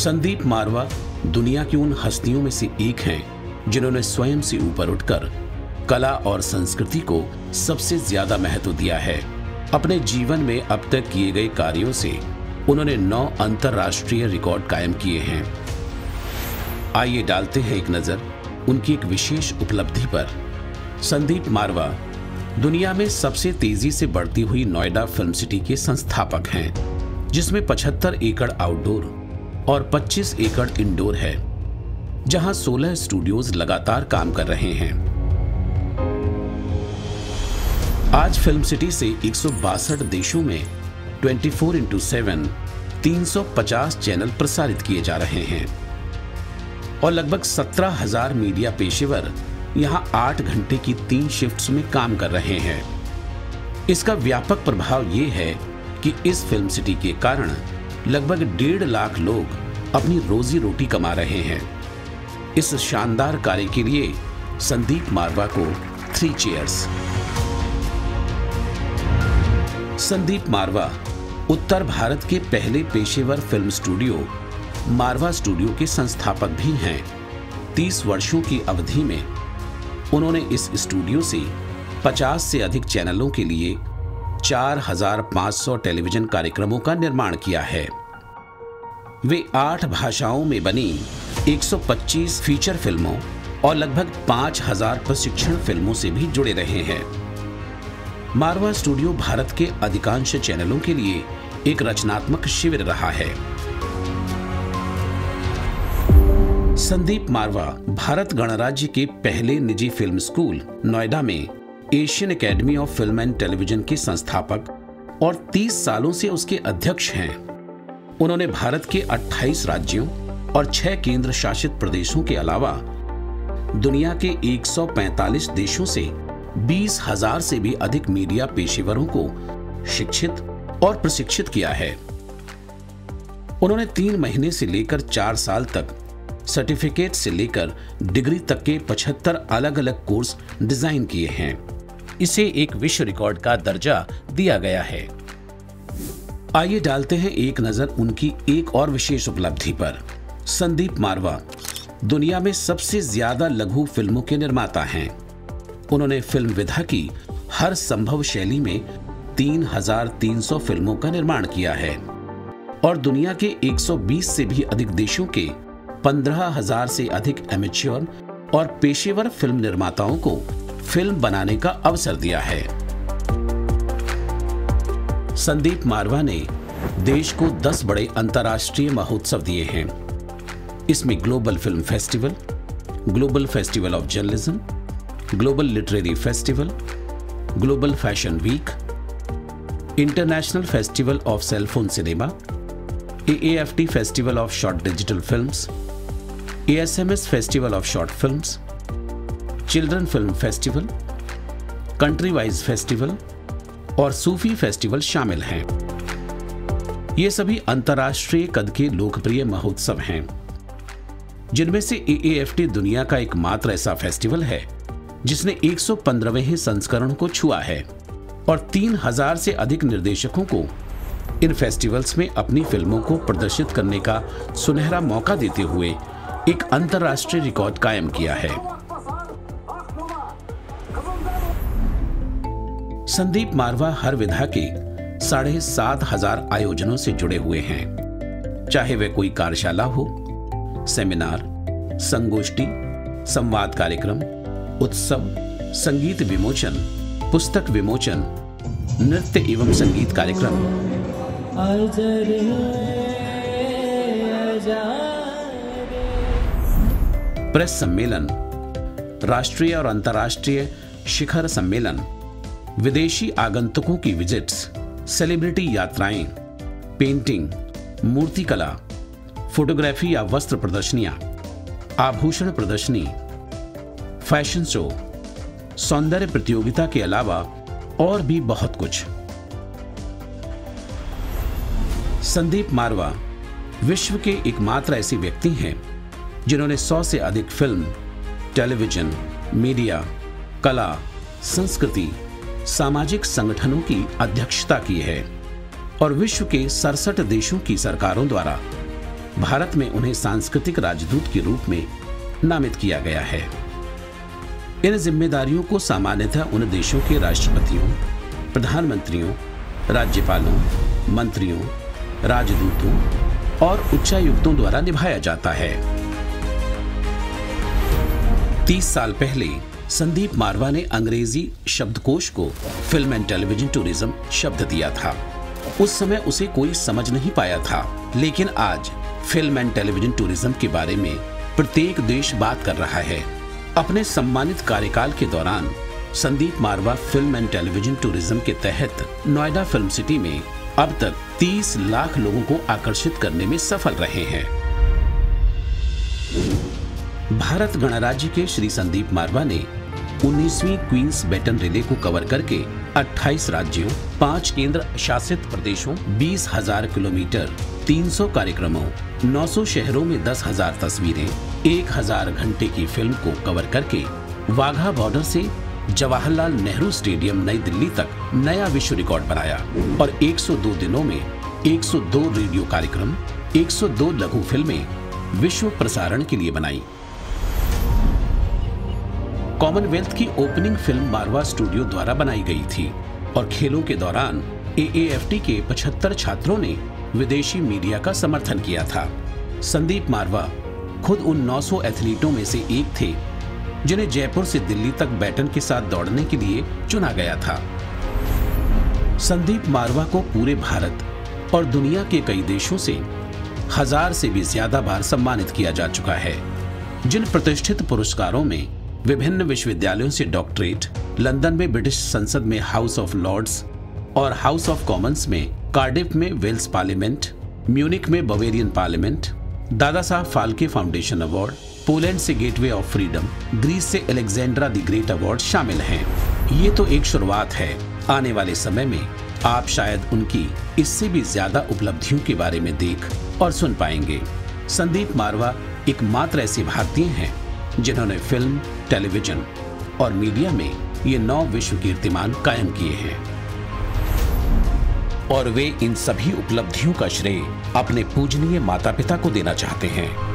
संदीप मारवा दुनिया की उन हस्तियों में से एक हैं जिन्होंने स्वयं से ऊपर उठकर कला और संस्कृति को सबसे ज्यादा महत्व दिया है। अपने जीवन में अब तक किए गए कार्यों से उन्होंने 9 अंतरराष्ट्रीय रिकॉर्ड कायम किए हैं। आइए डालते हैं एक नजर उनकी एक विशेष उपलब्धि पर। संदीप मारवा दुनिया में सबसे तेजी से बढ़ती हुई नोएडा फिल्म सिटी के संस्थापक हैं, जिसमें 75 एकड़ आउटडोर और 25 एकड़ इंडोर है, जहां 16 स्टूडियोज लगातार काम कर रहे हैं। आज फिल्म सिटी से 162 देशों में 24x7 350 चैनल प्रसारित किए जा रहे हैं और लगभग 17,000 मीडिया पेशेवर यहां 8 घंटे की 3 शिफ्ट्स में काम कर रहे हैं। इसका व्यापक प्रभाव ये है कि इस फिल्म सिटी के कारण लगभग 1.5 लाख लोग अपनी रोजी रोटी कमा रहे हैं। इस शानदार कार्य के लिए संदीप मारवा को 3 चीयर्स। संदीप मारवा उत्तर भारत के पहले पेशेवर फिल्म स्टूडियो मारवा स्टूडियो के संस्थापक भी हैं। 30 वर्षों की अवधि में उन्होंने इस स्टूडियो से 50 से अधिक चैनलों के लिए 4,500 टेलीविजन कार्यक्रमों का निर्माण किया है। वे 8 भाषाओं में बनी 125 फीचर फिल्मों और लगभग 5,000 प्रशिक्षण फिल्मों से भी जुड़े रहे हैं। मारवा स्टूडियो भारत के अधिकांश चैनलों के लिए एक रचनात्मक शिविर रहा है। संदीप मारवा भारत गणराज्य के पहले निजी फिल्म स्कूल नोएडा में Asian academy of film and television के संस्थापक और 30 सालों से उसके अध्यक्ष हैं। उन्होंने भारत के 28 राज्यों और 6 केंद्र शासित प्रदेशों के अलावा दुनिया के 145 देशों से 20,000 से भी अधिक मीडिया पेशेवरों को शिक्षित और प्रशिक्षित किया है। उन्होंने 3 महीने से लेकर 4 साल तक सर्टिफिकेट से लेकर डिग्री तक के 75 अलग-अलग कोर्स डिजाइन किए हैं। इसे एक विश्व रिकॉर्ड का दर्जा दिया गया है। आइए डालते हैं एक नजर उनकी एक और विशेष उपलब्धि पर। संदीप मारवा दुनिया में सबसे ज्यादा लघु फिल्मों के निर्माता हैं। उन्होंने फिल्म विधा की हर संभव शैली में 3,300 फिल्मों का निर्माण किया है और दुनिया के 120 से भी अधिक देशों के 15,000 से अधिक एमेच्योर और पेशेवर फिल्म निर्माताओं को फिल्म बनाने का अवसर दिया है। संदीप मारवा ने देश को 10 बड़े अंतर्राष्ट्रीय महोत्सव दिए हैं। इसमें global film festival, global festival of journalism, global literary festival, global fashion week, international festival of cellphone cinema, AAFT festival of short digital films, ASMS festival of short films, children film festival, country wise festival और Sufi festival शामिल हैं। ये सभी अंतर्राष्ट्रीय कद के लोकप्रिय महोत्सव हैं, जिनमें से AAFT दुनिया का एकमात्र ऐसा फेस्टिवल है जिसने 115वें संस्करण को छुआ है और 3,000 से अधिक निर्देशकों को इन फेस्टिवल्स में अपनी फिल्मों को प्रदर्शित करने का सुनहरा मौका देते हुए एक अंतर्राष्ट्रीय रिकॉर्ड कायम किया है। संदीप मारवा हर विधा के 7,500 आयोजनों से जुड़े हुए हैं, चाहे वह कोई कार्यशाला हो, सेमिनार, संगोष्ठी, संवाद कार्यक्रम, उत्सव, संगीत विमोचन, पुस्तक विमोचन, नृत्य एवं संगीत कार्यक्रम, प्रेस सम्मेलन, राष्ट्रीय और अंतर्राष्ट्रीय शिखर सम्मेलन, विदेशी आगंतुकों की विजिट्स, सेलिब्रिटी यात्राएं, पेंटिंग, मूर्तिकला, फोटोग्राफी या वस्त्र प्रदर्शनियां, आभूषण प्रदर्शनी, फैशन शो, सौंदर्य प्रतियोगिता के अलावा और भी बहुत कुछ। संदीप मारवा विश्व के एकमात्र ऐसे व्यक्ति हैं जिन्होंने 100 से अधिक फिल्म, टेलीविजन, मीडिया, कला, संस्कृति, सामाजिक संगठनों की अध्यक्षता की है और विश्व के 67 देशों की सरकारों द्वारा भारत में उन्हें सांस्कृतिक राजदूत के रूप में नामित किया गया है। इन जिम्मेदारियों को सामान्यतः उन देशों के राष्ट्रपतियों, प्रधानमंत्रियों, राज्यपालों, मंत्रियों, राजदूतों और उच्चायुक्तों द्वारा निभाया जाता है। 30 साल पहले संदीप मारवा ने अंग्रेजी शब्दकोश को फिल्म एंड टेलीविजन टूरिज्म शब्द दिया था। उस समय उसे कोई समझ नहीं पाया था, लेकिन आज फिल्म एंड टेलीविजन टूरिज्म के बारे में प्रत्येक देश बात कर रहा है। अपने सम्मानित कार्यकाल के दौरान Sandeep Marwah film and television tourism के तहत नोएडा फिल्म सिटी में अब तक 30 लाख लोगों को आकर्षित करने में सफल रहे हैं। भारत गणराज्य के श्री संदीप मारवा ने 19वीं क्वींस बैटन रिले को कवर करके 28 राज्यों, 5 केंद्र शासित प्रदेशों, 20,000 किलोमीटर, 300 कार्यक्रमों, 900 शहरों में 10,000 तस्वीरें, 1,000 घंटे की फिल्म को कवर करके वाघा बॉर्डर से जवाहरलाल नेहरू स्टेडियम नई दिल्ली तक नया विश्व रिकॉर्ड बनाया और 102 दिनों में 102 रेडियो कार्यक्रम, 102 लघु फिल्में विश्व प्रसारण के लिए बनाई। कॉमनवेल्थ की ओपनिंग फिल्म मारवा स्टूडियो द्वारा बनाई गई थी और खेलों के दौरान AAFT के 75 छात्रों ने विदेशी मीडिया का समर्थन किया था। संदीप मारवा खुद उन 900 एथलीटों में से एक थे जिन्हें जयपुर से दिल्ली तक बैटन के साथ दौड़ने के लिए चुना गया था। संदीप मारवा को पूरे भारत और दुनिया के कई देशों से 1000 से भी ज्यादा बार सम्मानित किया जा चुका है। जिन प्रतिष्ठित पुरस्कारों में विभिन्न विश्वविद्यालयों से डॉक्टरेट, लंदन में ब्रिटिश संसद में हाउस ऑफ लॉर्ड्स और हाउस ऑफ कॉमन्स में, कार्डिफ में वेल्स पार्लियामेंट, म्यूनिक में Bavarian parliament, Dada Saheb Phalke foundation award, Poland से गेटवे ऑफ फ्रीडम, ग्रीस से अलेक्जेंड्रा द ग्रेट अवार्ड शामिल हैं। ये तो एक शुरुआत है। आने वाले समय में आप शायद उनकी इससे भी ज्यादा उपलब्धियों के बारे में देख और सुन पाएंगे। संदीप मारवा एकमात्र ऐसे भारतीय हैं जिन्होंने फिल्म, टेलीविजन और मीडिया में ये 9 विश्व कीर्तिमान कायम किए हैं और वे इन सभी उपलब्धियों का श्रेय अपने पूजनीय माता पिता को देना चाहते हैं।